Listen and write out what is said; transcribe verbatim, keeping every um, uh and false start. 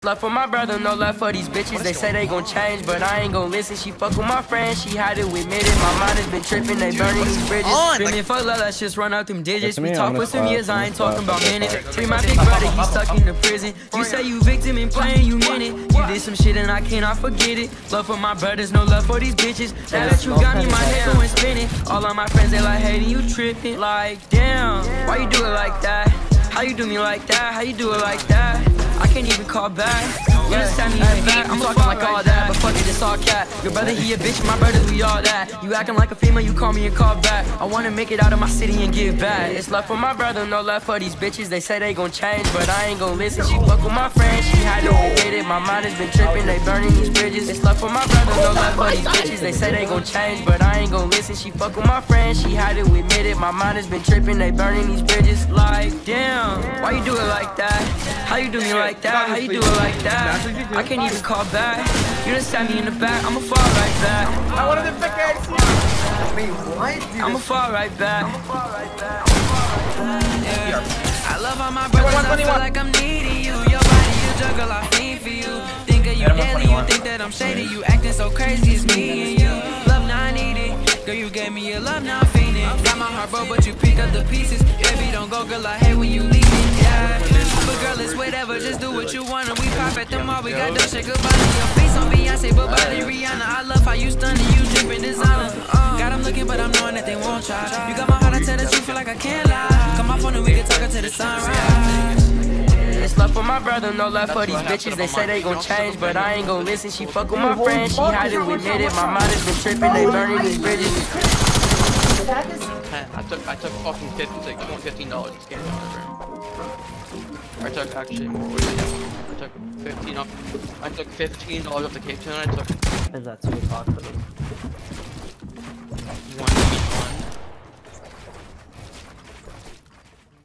Left for my brother, no left for these bitches. They say they gon' change, but I ain't gon' listen. She fuck with my friend, she had to admit it. My mind has been tripping, they burning these bridges. Screaming for love, let's just run out them digits. We talk for some years, I ain't talking about minutes. Free my big brother, he's stuck in the prison. You say you victim and playing, you mean it. You did some shit and I cannot forget it. Love for my brothers, no love for these bitches. Now that you got me, my head going spinning. All of my friends, they like hating, you tripping. Like, damn, why you do it like that? How you do me like that? How you do it like that? I can't even call back. You just stab me in the back. I'm talking like all that, but fuck it, it's all cat. Your brother, he a bitch, my brothers, we all that. You acting like a female, you call me and call back. I wanna make it out of my city and give back. It's love for my brother, no love for these bitches. They say they gon' change, but I ain't gon' listen. She fuck with my friend, she had to admit it. My mind has been tripping, they burning these bridges. It's love for my brother, no love for these bitches. They say they gon' change, but I ain't gon' listen. She fuck with my friend, she had to admit it. My mind has been tripping, they burning these bridges. Like, damn, why you do it like that? How you do me like that? How you do it like that? I can't even call back. You just stab me in the back, I'ma fall right back. I wanted to pick X. Wait, what? I'ma fall right back. Yeah. I love all my brothers, I feel like I'm needing you. Your body, you juggle, I fiend for you. Think of you daily, you think that I'm shady. You acting so crazy, it's me and you. Love, now I need it. Girl, you gave me your love, now I'm feeling. Got my heart broke, but you pick up the pieces. Baby, don't go, girl, I hate when you leave me. Yeah. But girl, it's whatever, just do what you want. And we pop at the mall, we got done, shake goodbye to your face on Beyonce, but body Rihanna. I love how you stunning, you dripping designer. Uh, got them looking, but I'm knowing that they won't try. You got my heart, I tell the truth, feel like I can't lie. Come off on and we can talk until the sunrise. It's love for my brother, no love for these bitches. They say they gon' change, but I ain't gon' listen. She fuck with my friend, she had to admit it. My mind has been tripping, they burning these bridges. I took I took fucking fifty, like fifteen dollars to scan I took actually more. I took fifteen off. I took fifteen dollars off the Cape Town. I took. Is that too hot for them?